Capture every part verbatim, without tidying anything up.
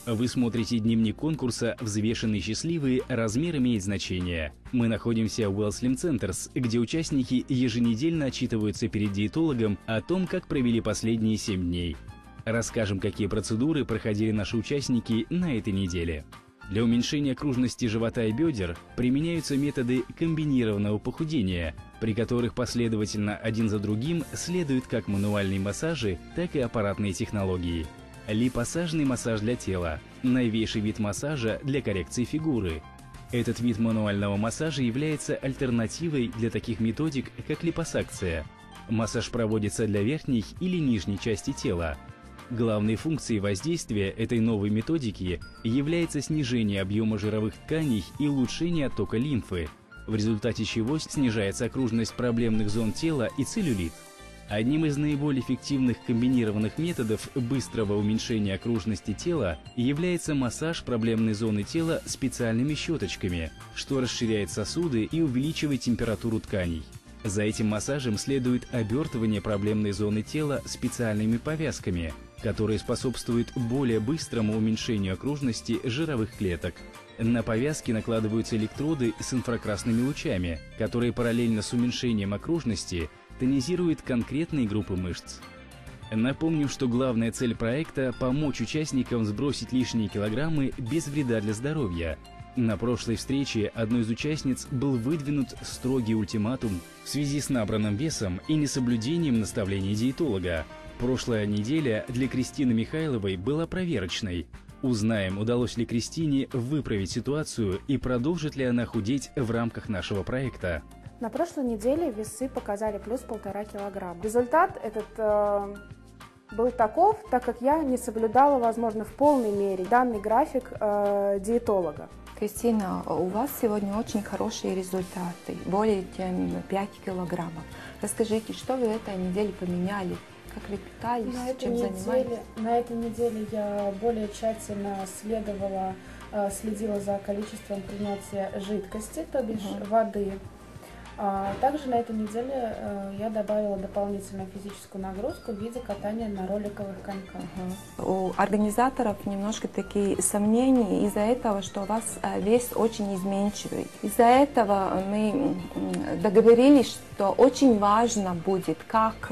Вы смотрите дневник конкурса «Взвешенные счастливые. Размер имеет значение». Мы находимся в Well Slim Centers, где участники еженедельно отчитываются перед диетологом о том, как провели последние семь дней. Расскажем, какие процедуры проходили наши участники на этой неделе. Для уменьшения окружности живота и бедер применяются методы комбинированного похудения, при которых последовательно один за другим следуют как мануальные массажи, так и аппаратные технологии. Липосажный массаж для тела – новейший вид массажа для коррекции фигуры. Этот вид мануального массажа является альтернативой для таких методик, как липосакция. Массаж проводится для верхней или нижней части тела. Главной функцией воздействия этой новой методики является снижение объема жировых тканей и улучшение оттока лимфы, в результате чего снижается окружность проблемных зон тела и целлюлит. Одним из наиболее эффективных комбинированных методов быстрого уменьшения окружности тела является массаж проблемной зоны тела специальными щеточками, что расширяет сосуды и увеличивает температуру тканей. За этим массажем следует обертывание проблемной зоны тела специальными повязками, которые способствуют более быстрому уменьшению окружности жировых клеток. На повязки накладываются электроды с инфракрасными лучами, которые параллельно с уменьшением окружности тонизируют конкретные группы мышц. Напомним, что главная цель проекта – помочь участникам сбросить лишние килограммы без вреда для здоровья. На прошлой встрече одной из участниц был выдвинут строгий ультиматум в связи с набранным весом и несоблюдением наставлений диетолога. Прошлая неделя для Кристины Михайловой была проверочной. Узнаем, удалось ли Кристине выправить ситуацию и продолжит ли она худеть в рамках нашего проекта. На прошлой неделе весы показали плюс полтора килограмма. Результат этот э, был таков, так как я не соблюдала, возможно, в полной мере данный график э, диетолога. Кристина, у вас сегодня очень хорошие результаты, более чем пять килограммов. Расскажите, что вы этой неделе поменяли? Как вы питались, на этой чем неделе, занимаетесь? На этой неделе я более тщательно следовала, следила за количеством принятия жидкости, то бишь угу. воды. Также на этой неделе я добавила дополнительную физическую нагрузку в виде катания на роликовых коньках. Угу. У организаторов немножко такие сомнения из-за этого, что у вас вес очень изменчивый. Из-за этого мы договорились, что очень важно будет, как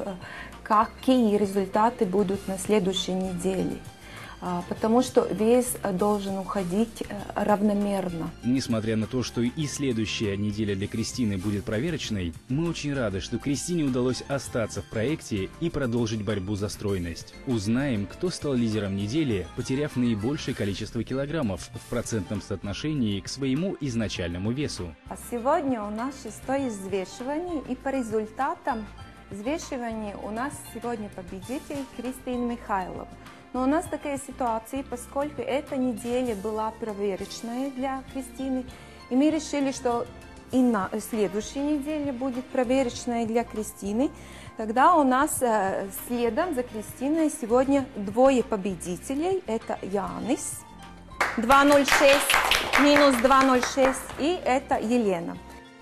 какие результаты будут на следующей неделе, потому что вес должен уходить равномерно. Несмотря на то, что и следующая неделя для Кристины будет проверочной, мы очень рады, что Кристине удалось остаться в проекте и продолжить борьбу за стройность. Узнаем, кто стал лидером недели, потеряв наибольшее количество килограммов в процентном соотношении к своему изначальному весу. Сегодня у нас шестое взвешивание, и по результатам взвешивания у нас сегодня победитель Кристина Михайлова. Но у нас такая ситуация, поскольку эта неделя была проверочная для Кристины, и мы решили, что и на следующей неделе будет проверочная для Кристины. Тогда у нас э, следом за Кристиной сегодня двое победителей. Это Янис, два ноль шесть, минус два ноль шесть, и это Елена.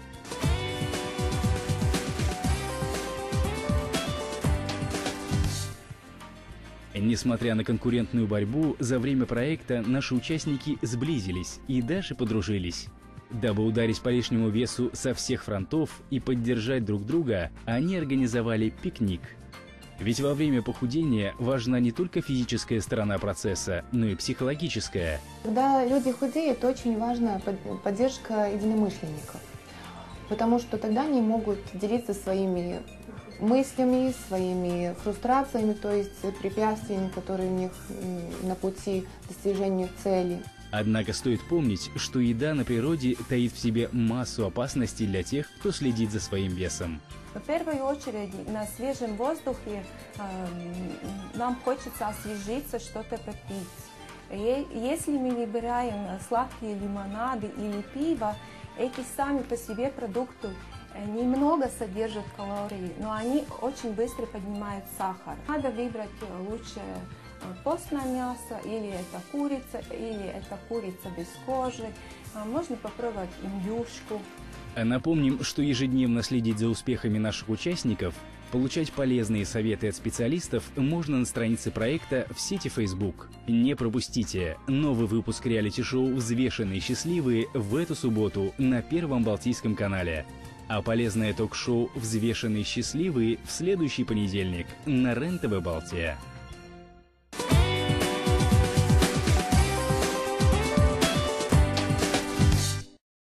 Несмотря на конкурентную борьбу, за время проекта наши участники сблизились и даже подружились. Дабы ударить по лишнему весу со всех фронтов и поддержать друг друга, они организовали пикник. Ведь во время похудения важна не только физическая сторона процесса, но и психологическая. Когда люди худеют, очень важна поддержка единомышленников, потому что тогда они могут делиться своими мыслями, своими фрустрациями, то есть препятствиями, которые у них на пути к достижению цели. Однако стоит помнить, что еда на природе таит в себе массу опасностей для тех, кто следит за своим весом. В первую очередь на свежем воздухе э, нам хочется освежиться, что-то попить. Если мы выбираем сладкие лимонады или пиво, эти сами по себе продукты немного содержат калорий, но они очень быстро поднимают сахар. Надо выбрать лучше постное мясо, или это курица, или это курица без кожи. Можно попробовать индюшку. Напомним, что ежедневно следить за успехами наших участников Получать полезные советы от специалистов можно на странице проекта в сети Facebook. Не пропустите новый выпуск реалити-шоу «Взвешенные счастливые» в эту субботу на Первом Балтийском канале. А полезное ток-шоу «Взвешенные счастливые» в следующий понедельник на РЕН-ТВ Балтия.